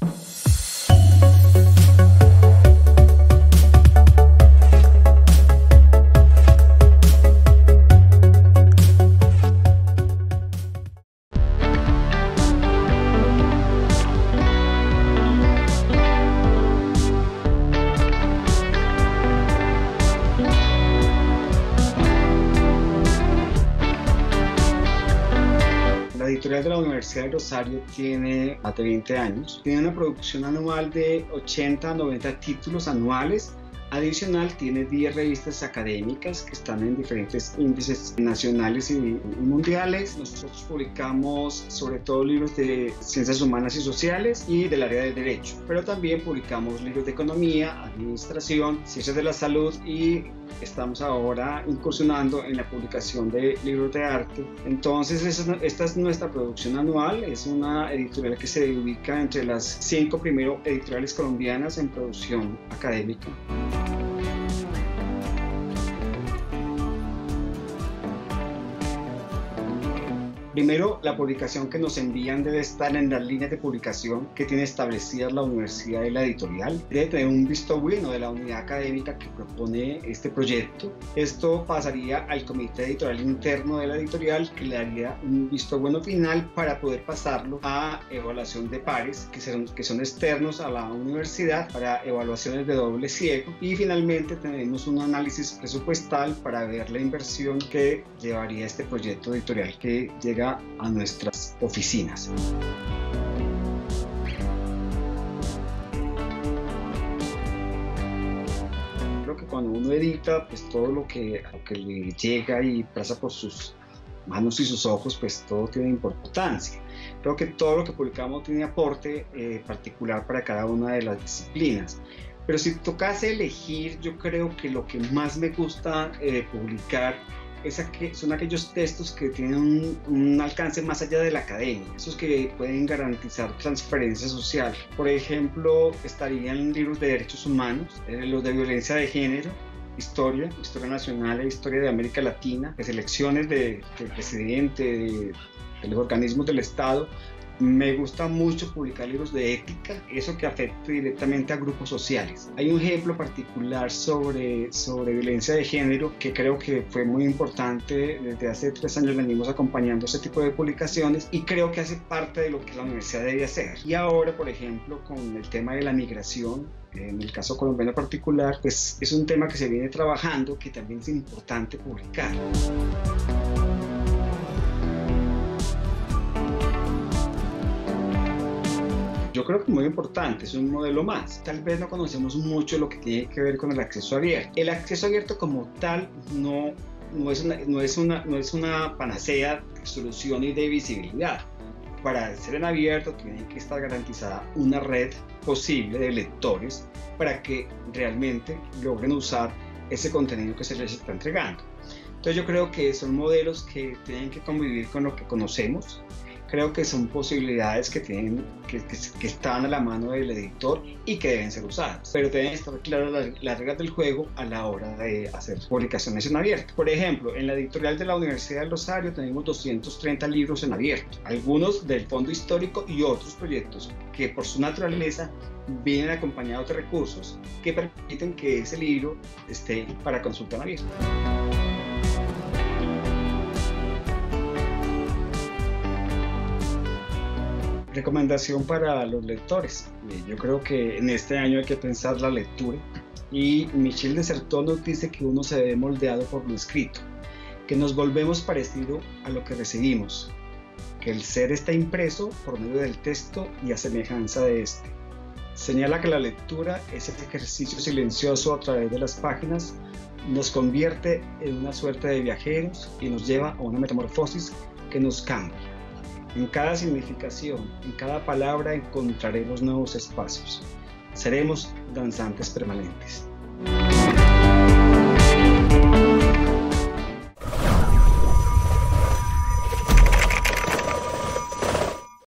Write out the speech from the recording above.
La editorial de la Universidad de Rosario tiene más de 20 años, tiene una producción anual de 80 a 90 títulos anuales. Adicional, tiene 10 revistas académicas que están en diferentes índices nacionales y mundiales. Nosotros publicamos sobre todo libros de ciencias humanas y sociales y del área del derecho, pero también publicamos libros de economía, administración, ciencias de la salud y estamos ahora incursionando en la publicación de libros de arte. Entonces, esta es nuestra producción anual. Es una editorial que se ubica entre las 5 primeras editoriales colombianas en producción académica. Primero, la publicación que nos envían debe estar en las líneas de publicación que tiene establecidas la universidad y la editorial. Debe tener un visto bueno de la unidad académica que propone este proyecto. Esto pasaría al comité editorial interno de la editorial, que le daría un visto bueno final para poder pasarlo a evaluación de pares, que son externos a la universidad para evaluaciones de doble ciego. Y finalmente tenemos un análisis presupuestal para ver la inversión que llevaría este proyecto editorial que llega a nuestras oficinas. Creo que cuando uno edita, pues todo lo que le llega y pasa por sus manos y sus ojos, pues todo tiene importancia. Creo que todo lo que publicamos tiene aporte particular para cada una de las disciplinas. Pero si tocase elegir, yo creo que lo que más me gusta publicar son aquellos textos que tienen un alcance más allá de la academia, esos que pueden garantizar transferencia social. Por ejemplo, estarían libros de derechos humanos, los de violencia de género, historia nacional e historia de América Latina, de selecciones del presidente, de los organismos del Estado. Me gusta mucho publicar libros de ética, eso que afecta directamente a grupos sociales. Hay un ejemplo particular sobre violencia de género que creo que fue muy importante. Desde hace 3 años venimos acompañando ese tipo de publicaciones y creo que hace parte de lo que la universidad debe hacer. Y ahora, por ejemplo, con el tema de la migración, en el caso colombiano particular, pues es un tema que se viene trabajando, que también es importante publicar. Yo creo que muy importante, es un modelo más. Tal vez no conocemos mucho lo que tiene que ver con el acceso abierto. El acceso abierto como tal no es una panacea de solución y de visibilidad. Para ser en abierto tiene que estar garantizada una red posible de lectores para que realmente logren usar ese contenido que se les está entregando. Entonces yo creo que son modelos que tienen que convivir con lo que conocemos. Creo que son posibilidades que están a la mano del editor y que deben ser usadas, pero deben estar claras las reglas del juego a la hora de hacer publicaciones en abierto. Por ejemplo, en la editorial de la Universidad del Rosario tenemos 230 libros en abierto, algunos del fondo histórico y otros proyectos que por su naturaleza vienen acompañados de recursos que permiten que ese libro esté para consulta en abierto. Recomendación para los lectores. Yo creo que en este año hay que pensar la lectura y Michel de Certeau nos dice que uno se ve moldeado por lo escrito, que nos volvemos parecido a lo que recibimos, que el ser está impreso por medio del texto y a semejanza de este. Señala que la lectura, ese ejercicio silencioso a través de las páginas, nos convierte en una suerte de viajeros y nos lleva a una metamorfosis que nos cambia. En cada significación, en cada palabra encontraremos nuevos espacios. Seremos danzantes permanentes.